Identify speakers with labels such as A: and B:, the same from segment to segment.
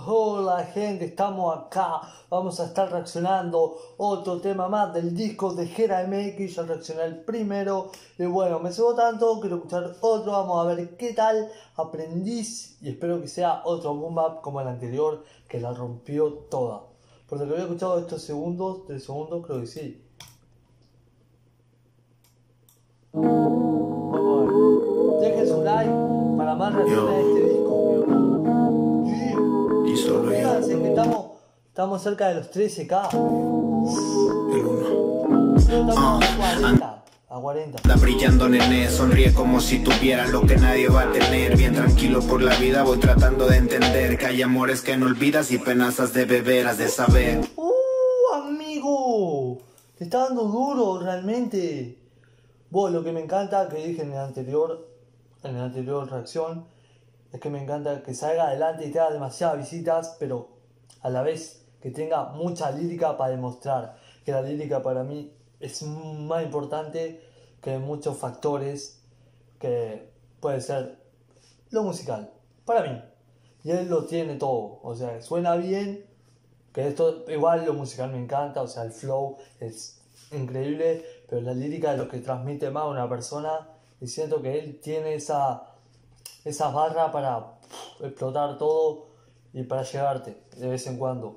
A: Hola gente, estamos acá, vamos a estar reaccionando otro tema más del disco de Gera MX. Yo reaccioné el primero y bueno, me cebó tanto, quiero escuchar otro, vamos a ver qué tal. Aprendiz y espero que sea otro boom bap como el anterior que la rompió toda. Por lo que había escuchado estos segundos, 3 segundos, creo que sí. Vamos a ver. Dejen su like para más reacciones a este disco.
B: Y solo
A: Fíjense que estamos cerca de los 13K.
B: el uno.
A: Estamos a 40.
B: Anda brillando, nene, sonríe como si tuviera lo que nadie va a tener. Bien tranquilo por la vida, voy tratando de entender que hay amores que no olvidas y penas has de beber, has de saber.
A: Amigo, te está dando duro realmente. Vos, lo que me encanta, que dije en el anterior reacción, es que me encanta que salga adelante y tenga demasiadas visitas, pero a la vez que tenga mucha lírica para demostrar que la lírica para mí es más importante que muchos factores que puede ser lo musical, para mí. Y él lo tiene todo, o sea, suena bien, que esto igual lo musical me encanta, o sea, el flow es increíble, pero la lírica es lo que transmite más a una persona y siento que él tiene esa barra para explotar todo y para llegarte de vez en cuando.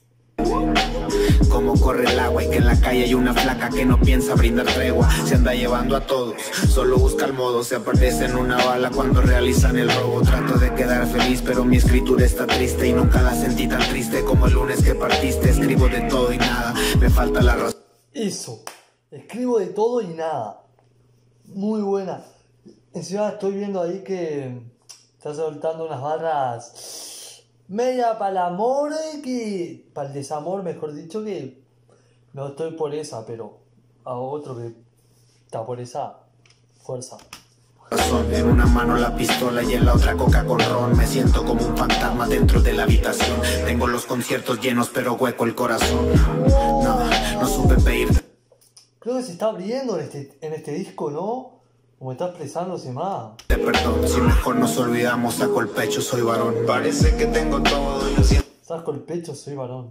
B: Como corre el agua y que en la calle hay una flaca que no piensa brindar tregua. Se anda llevando a todos, solo busca el modo. Se aparece en una bala cuando realizan el robo. Trato de quedar feliz pero mi escritura está triste y nunca la sentí tan triste como el lunes que partiste. Escribo de todo y nada, me falta la razón.
A: Eso, escribo de todo y nada. Muy buena. Encima estoy viendo ahí que está soltando unas barras media para el amor, para el desamor, mejor dicho, que no estoy por esa, pero a otro que está por esa fuerza.
B: En una mano la pistola y en la otra coca con ron. Me siento como un fantasma dentro de la habitación. Tengo los conciertos llenos pero hueco el corazón. No supe pedir.
A: Creo que se está abriendo en este disco, ¿no? Como está expresándose más.
B: Perdón, si mejor nos olvidamos, saco el pecho, soy varón. Parece que tengo todo, yo siento
A: Saco el pecho, soy varón.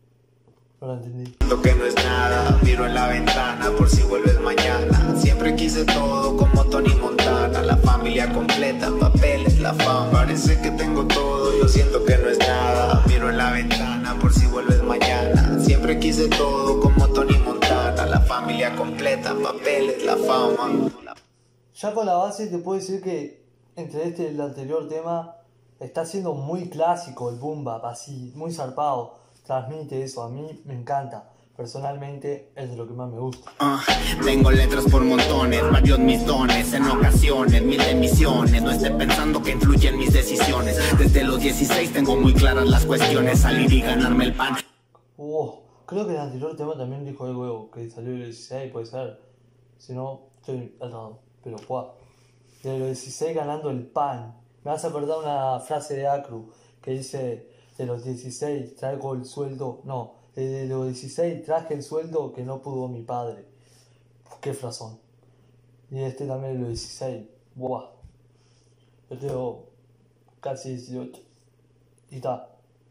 A: No lo entendí.
B: que no es nada. Miro en la ventana por si vuelves mañana. Siempre quise todo como Tony Montana. La familia completa, papeles, la fama. Parece que tengo todo, yo siento que no es nada. Miro en la ventana por si vuelves mañana. Siempre quise todo como Tony Montana. La familia completa, papeles, la fama.
A: Ya con la base te puedo decir que entre este y el anterior tema está siendo muy clásico el boom bap, así, muy zarpado. Transmite eso, a mí me encanta. Personalmente es de lo que más me gusta.
B: Tengo letras por montones, varios mis dones, en ocasiones, mil emisiones. No esté pensando que influyen mis decisiones. Desde los 16 tengo muy claras las cuestiones, salir y ganarme el pan.
A: Creo que el anterior tema también dijo algo que salió el 16, puede ser. Si no, estoy errado. Pero de los 16 ganando el pan. Me vas a acordar una frase de Acru que dice: de los 16 traigo el sueldo. No, de los 16 traje el sueldo que no pudo mi padre. Qué frazón. Y este también de los 16. Buah. Yo tengo casi 18. Y está.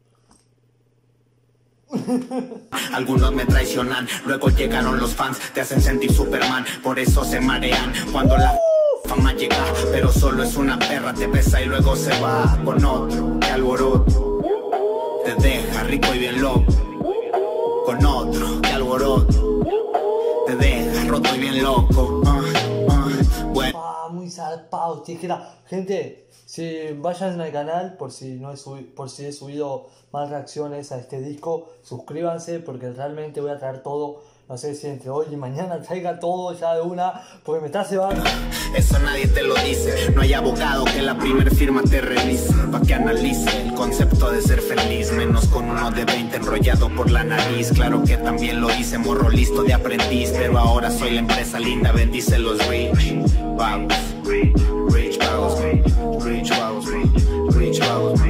B: Algunos me traicionan, luego llegaron los fans, te hacen sentir Superman, por eso se marean cuando la fama llega, pero solo es una perra, te besa y luego se va con otro, qué alboroto, te deja rico y bien loco, con otro, qué alboroto, te deja roto y bien loco, bueno.
A: Muy zarpado, tijera. Gente, si vayan al canal por si he subido más reacciones a este disco, suscríbanse porque realmente voy a traer todo. No sé si entre hoy y mañana traiga todo ya de una, porque me está cebando.
B: Eso nadie te lo dice, no hay abogado que la primer firma te revise, pa' que analice el concepto de ser feliz, menos con uno de 20 enrollado por la nariz. Claro que también lo hice, morro listo de aprendiz, pero ahora soy la empresa linda, bendice los rich vagos, rich vagos, rich vagos, rich vagos.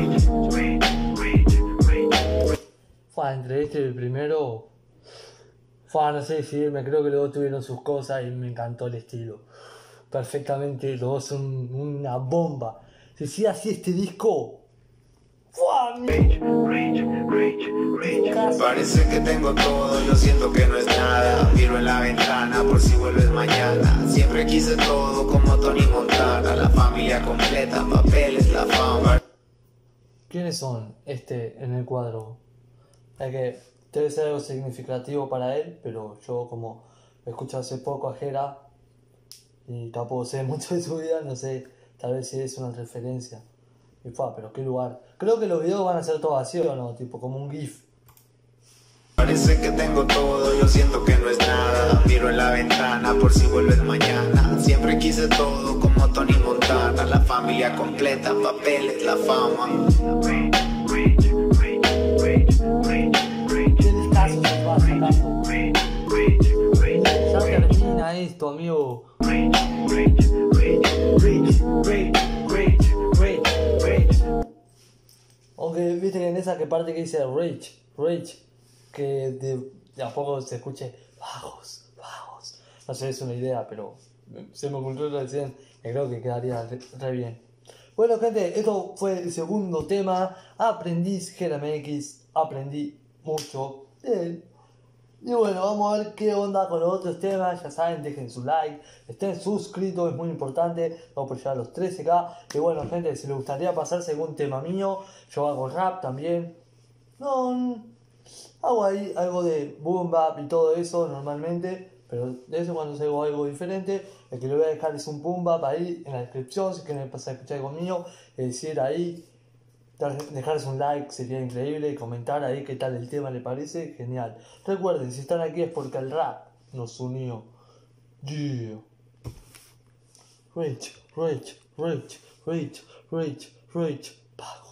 A: Entre este y el primero, no sé decidirme, creo que los dos tuvieron sus cosas y me encantó el estilo. Perfectamente, los dos son una bomba. Si sigue así este disco, gracias.
B: Parece que tengo todo, yo siento que no es nada. Miro en la ventana por si vuelves mañana. Siempre quise todo como Tony Montana. La familia completa, papeles, la fama.
A: ¿Quiénes son en el cuadro? Es que debe ser algo significativo para él, pero yo como escuché hace poco a Jera y tampoco sé mucho de su vida, no sé, tal vez si es una referencia. Y pero qué lugar. Creo que los videos van a ser todos así o no, tipo como un GIF.
B: Parece que tengo todo, yo siento que no es nada. Miro en la ventana por si vuelves mañana. Siempre quise todo como Tony Montana. La familia completa, papeles, la fama.
A: Ya termina esto, amigo. Aunque viste que en esa parte que dice rage, que de a poco se escuche vagos. No sé, es una idea, pero se me ocurrió recién y creo que quedaría re bien. Bueno, gente, esto fue el segundo tema. Aprendí Jera MX, aprendí mucho de él. Y bueno, vamos a ver qué onda con los otros temas. Ya saben, dejen su like, estén suscritos, es muy importante. Vamos por llegar a los 13k. Y bueno, gente, si les gustaría pasarse algún tema mío, yo hago rap también. No, hago ahí algo de boom bap y todo eso normalmente. Pero de eso cuando hago algo diferente, el que le voy a dejar es un boom bap ahí en la descripción. Si quieren pasar a escuchar algo mío, es decir, ahí. Dejarles un like sería increíble y comentar ahí qué tal el tema le parece, genial. Recuerden, si están aquí es porque el rap nos unió. Yeah. Rich,